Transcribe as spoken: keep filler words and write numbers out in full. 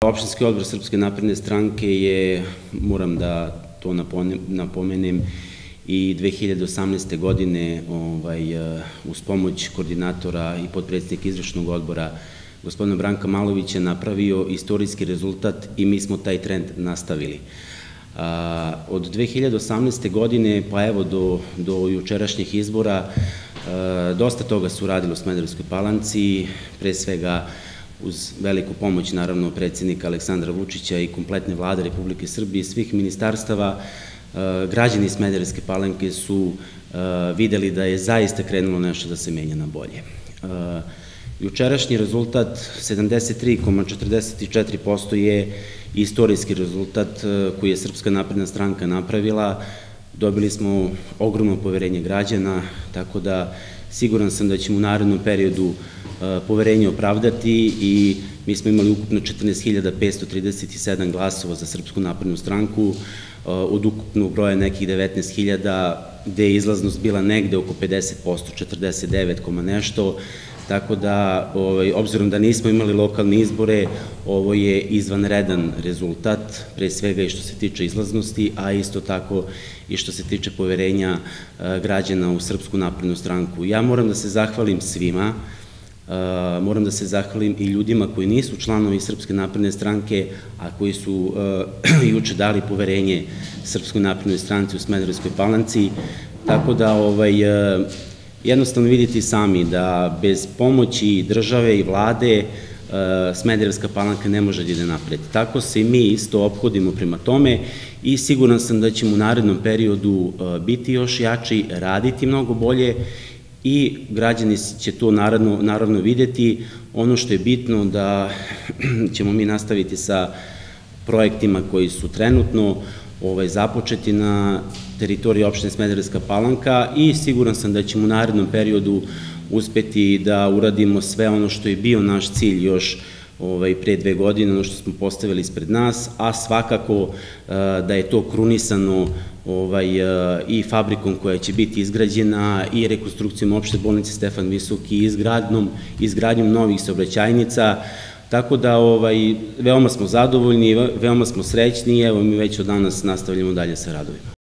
Opštinski odbor Srpske napredne stranke je, moram da to napomenem, i dve hiljade osamnaeste. godine uz pomoć koordinatora i potpredsednika izvršnog odbora gospodina Branka Malovića napravio istorijski rezultat i mi smo taj trend nastavili. Od dve hiljade osamnaeste. godine pa evo do jučerašnjih izbora dosta toga su radili u Smederevskoj Palanci, pre svega uz veliku pomoć, naravno, predsednika Aleksandra Vučića i kompletne vlade Republike Srbije i svih ministarstava. Građani Smederevske Palanke su videli da je zaista krenulo nešto da se menja na bolje. Jučerašnji rezultat sedamdeset tri zarez četrdeset četiri posto je istorijski rezultat koji je Srpska napredna stranka napravila. Dobili smo ogromno poverenje građana, tako da siguran sam da ćemo u narednom periodu poverenje opravdati i mi smo imali ukupno četrnaest hiljada petsto trideset sedam glasova za Srpsku naprednu stranku, od ukupnog broja nekih devetnaest hiljada, gde je izlaznost bila negde oko pedeset posto, četrdeset devet koma nešto, tako da, obzirom da nismo imali lokalne izbore, ovo je izvanredan rezultat, pre svega i što se tiče izlaznosti, a isto tako i što se tiče poverenja građana u Srpsku naprednu stranku. Ja moram da se zahvalim svima, moram da se zahvalim i ljudima koji nisu članovi Srpske napredne stranke, a koji su juče dali poverenje Srpskoj naprednoj stranci u Smederevskoj Palanci, tako da jednostavno vidite i sami da bez pomoći države i vlade Smederevska Palanka ne može da ide napred. Tako se i mi isto ophodimo prema tome i siguran sam da ćemo u narednom periodu biti još jači, raditi mnogo bolje i građani će to naravno videti. Ono što je bitno da ćemo mi nastaviti sa projektima koji su trenutno započeti na teritoriji opštine Smederevska Palanka i siguran sam da ćemo u narednom periodu uspeti da uradimo sve ono što je bio naš cilj još pre dve godine, ono što smo postavili ispred nas, a svakako da je to krunisano i fabrikom koja će biti izgrađena i rekonstrukcijom opšte bolnice Stefan Visoki i izgradnjom novih saobraćajnica, tako da veoma smo zadovoljni, veoma smo srećni i evo mi već od danas nastavljamo dalje sa radovima.